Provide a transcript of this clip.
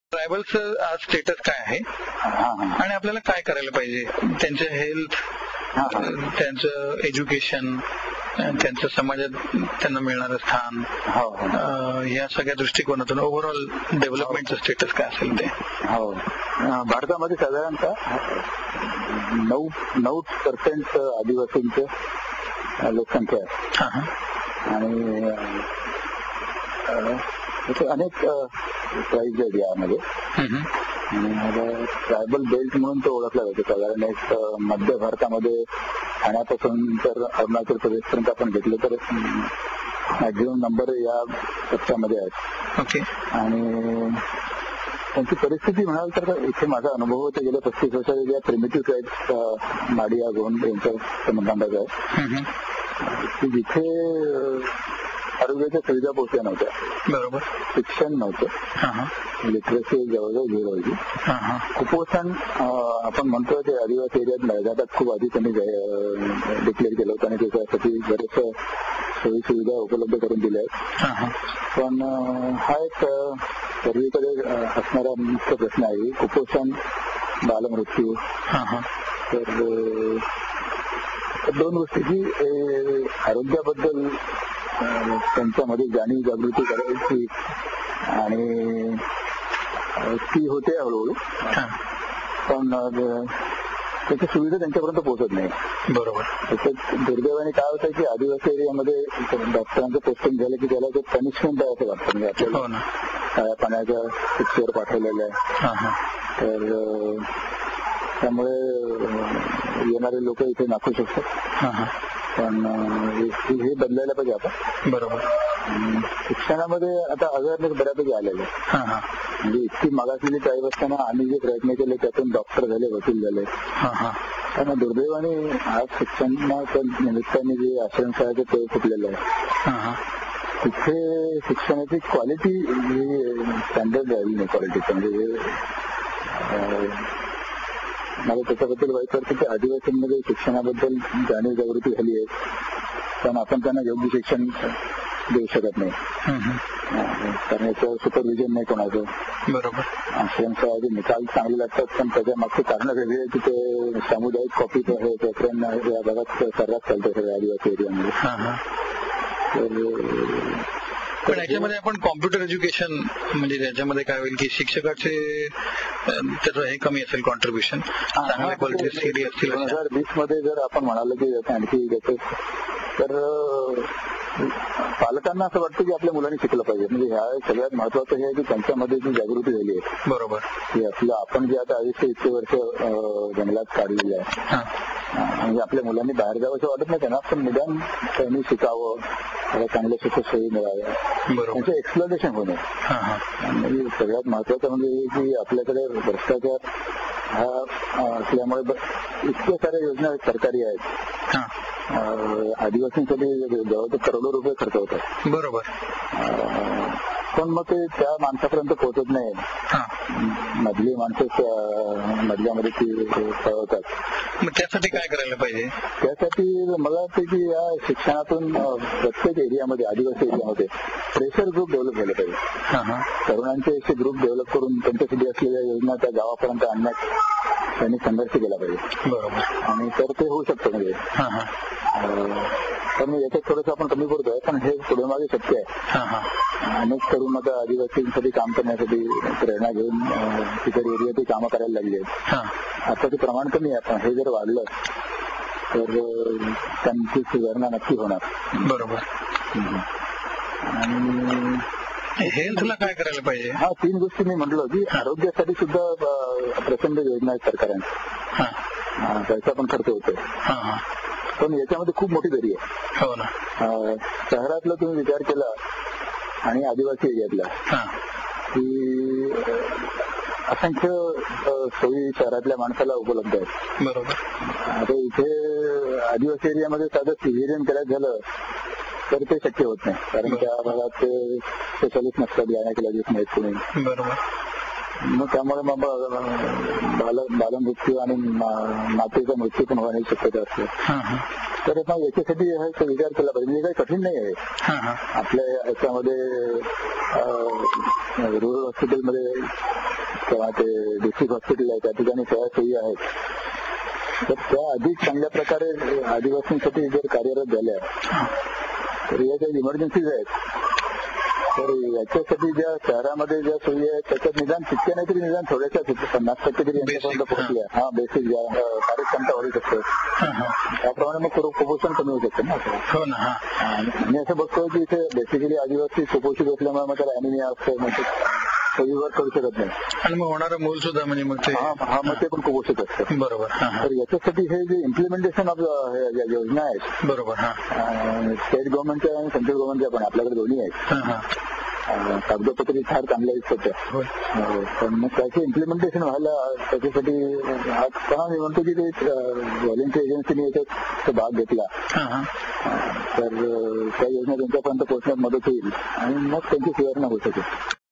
ट्रायबलचं आज स्टेटस काय आहे आणि आपल्याला काय करायला पाहिजे, त्यांचं हेल्थ, त्यांचं एज्युकेशन, त्यांचं समाजात त्यांना मिळणारं स्थान, या सगळ्या दृष्टिकोनातून ओव्हरऑल डेव्हलपमेंटचं स्टेटस काय असेल ते. हो, भारतामध्ये साधारणतः 9% आदिवासींचं लोकसंख्या आहे आणि अनेक ट्राईब्स आहेत यामध्ये. ट्रायबल बेल्ट म्हणून तो ओळखला जातो. साधारण एक मध्य भारतामध्ये ठाण्यापासून तर अरुणाचल प्रदेशपर्यंत आपण घेतलं तर मॅक्झिमम नंबर या पक्षामध्ये आहेत. ओके. आणि त्यांची परिस्थिती म्हणाल तर इथे माझा अनुभव होता गेल्या 35 वर्षात या प्रिमिटिव्ह ट्राईब्स माडिया गोंड यांच्या संबंधात आहे की जिथे आरोग्याच्या सुविधा पोहोचल्या नव्हत्या. बरोबर. शिक्षण नव्हतं, लिटरसी जवळजवळ झिरो होती. कुपोषण आपण म्हणतो ते आदिवासी एरियात मैदानात खूप आधी त्यांनी डिक्लेअर केलं होतं आणि त्याच्यासाठी बरेच सोयी सुविधा उपलब्ध करून दिल्या आहेत. पण हा एक सर्वीकडे असणारा मुख्य प्रश्न आहे, कुपोषण, बालमृत्यू. तर दोन गोष्टीची आरोग्याबद्दल त्यांच्यामध्ये जाणीव जागृती करायची आणि ती होते हळूहळू, पण त्याची सुविधा त्यांच्यापर्यंत पोहोचत नाही. बरोबर. त्याच्यात दुर्दैवाने काय होतं की आदिवासी एरियामध्ये डॉक्टरांचं पोस्टिंग झालं की त्याला ते पनिशमेंट आहे असं वाटतं. म्हणजे आपल्याला काळ्या पाण्याच्या शिक्षेवर पाठवलेलं आहे. तर त्यामुळे येणारे लोक इथे नाखुश असतात. पण हे बदलायला पाहिजे आपण. बरोबर. शिक्षणामध्ये आता अवेअरनेस बऱ्यापैकी आलेलं आहे. म्हणजे इतकी मागासलेली ट्राईब असताना आम्ही जे प्रयत्न केले त्यातून डॉक्टर झाले, वकील झाले. पण दुर्दैवाने आज शिक्षणाच्या निमित्ताने जे आश्रमशाळेचे ते फुटलेलं आहे तिथे शिक्षणाची क्वालिटी ही स्टँडर्ड राहिली नाही. क्वालिटी म्हणजे मला त्याच्याबद्दल वाईट वाटतं की आदिवासींमध्ये शिक्षणाबद्दल जाणीव जागृती झाली आहे, पण आपण त्यांना योग्य शिक्षण देऊ शकत नाही. कारण याचं सुपरव्हिजन नाही कोणाचं. बरोबर. आश्रमशाळेचे निकाल चांगले लागतात, पण त्याच्या मागची कारणं वेगळी आहे की ते सामुदायिक कॉपी हे प्रकरण या भागात सर्रास चालतं सगळ्या आदिवासी एरियामध्ये. पण याच्यामध्ये आपण कॉम्प्युटर एज्युकेशन म्हणजे त्याच्यामध्ये काय होईल की शिक्षकाचे तर हे कमी असेल कॉन्ट्रीब्युशन, चांगल्या क्वालिटी सीडी असतील. 2020 मध्ये जर आपण म्हणाल की आणखी तर पालकांना असं वाटतं की आपल्या मुलांनी शिकलं पाहिजे. म्हणजे ह्या सगळ्यात महत्वाचं हे आहे की त्यांच्यामध्ये जी जागृती झाली आहे. बरोबर. की आपलं आपण जे आता 20 वर्ष जंगलात काढलेली आहे, म्हणजे आपल्या मुलांनी बाहेर जावं असं वाटत नाही त्यांना, पण निदान त्यांनी शिकावं, त्याला चांगल्या सुखसोयी मिळाव्या, त्यांचं एक्सप्लोरेशन होणे. आणि सगळ्यात महत्वाचं म्हणजे की आपल्याकडे भ्रष्टाचार हा असल्यामुळे इतक्या साऱ्या योजना सरकारी आहेत, आदिवासींसाठी जवळ करोडो रुपये खर्च होतात. बरोबर. पण मग ते त्या माणसापर्यंत पोहोचत नाही. मधली माणसं मधल्यामध्ये ती पळवतात. मग त्यासाठी काय करायला पाहिजे? त्यासाठी मला वाटतं की या शिक्षणातून प्रत्येक एरियामध्ये, आदिवासी एरियामध्ये प्रेशर ग्रुप डेव्हलप झाले पाहिजे. तरुणांचे असे ग्रुप डेव्हलप करून त्यांच्यासाठी असलेल्या योजना त्या गावापर्यंत आणण्यात त्यांनी संघर्ष केला पाहिजे. बरोबर. आणि तर ते होऊ शकतं. म्हणजे पण याच्यात थोडंसं आपण कमी करतोय, पण हे पुढे मागे शक्य आहे. अनेक तरुण आता आदिवासींसाठी काम करण्यासाठी प्रेरणा घेऊन तिकडे एरियात कामं करायला लागली आहेत. आता ते प्रमाण कमी आहे, पण हे जर वाढलं तर त्यांची सुधारणा नक्की होणार. बरोबर. आणि हेल्थला काय करायला पाहिजे? 3 गोष्टी मी म्हटलं की आरोग्यासाठी सुद्धा प्रचंड योजना आहेत सरकारांच्या. त्याचा पण खर्च होतोय, पण याच्यामध्ये खूप मोठी दरी आहे. हो ना. शहरातला तुम्ही विचार केला आणि आदिवासी एरियातला की असंख्य सोयी शहरातल्या माणसाला उपलब्ध आहेत. बरोबर. आता इथे आदिवासी एरियामध्ये साधं सिव्हिलियन करायचं झालं तर ते शक्य होत नाही, कारण त्या भागात ते स्पेशलिस्ट नसतात, गायनेकोलॉजिस्ट नाहीत कोणी. बरोबर. मग त्यामुळे मग बालमृत्यू आणि मातेचा मृत्यू पण होण्याची शक्यता असते. तर मग याच्यासाठी विचार केला पाहिजे. म्हणजे काही कठीण नाही आहे. आपल्या याच्यामध्ये रुरल हॉस्पिटलमध्ये किंवा ते डिस्ट्रिक्ट हॉस्पिटल आहे त्या ठिकाणी त्या सोयी आहेत, तर त्या अधिक चांगल्या प्रकारे आदिवासींसाठी जर कार्यरत झाल्या तर या ज्या इमर्जन्सीज आहेत तर याच्यासाठी ज्या शहरामध्ये ज्या सोयी आहेत त्याच्यात निदान तितक्या नाही तरी निदान थोड्याशा 50% तरी यांच्यापर्यंत पोहोचल्या. बेसिक कार्यक्षमता वाढू शकते, त्याप्रमाणे मग कुपोषण कमी होऊ शकते ना. मी असं बघतो की इथे बेसिकली आदिवासी कुपोषित असल्यामुळे मग त्याला अॅनिमिया असतं, मग सोयीवर करू शकत नाही आणि मग होणारं मूल सुद्धा म्हणजे मग ते मग ते पण कुपोषित असतं. बरोबर. तर याच्यासाठी हे जे इम्प्लिमेंटेशन ऑफ योजना आहेत बरोबर स्टेट गव्हर्नमेंटच्या आणि सेंट्रल गव्हर्नमेंटच्या पण आपल्याकडे दोन्ही आहेत, कागदपत्री फार चांगल्या दिसतात पण मग त्याचे इम्प्लिमेंटेशन व्हायला त्याच्यासाठी मी म्हणतो की ते व्हॉलेंटरी एजन्सीने याच्यात भाग घेतला तर त्या योजना त्यांच्यापर्यंत पोहोचण्यात मदत होईल आणि मग त्यांची सुधारणा होऊ शकेल.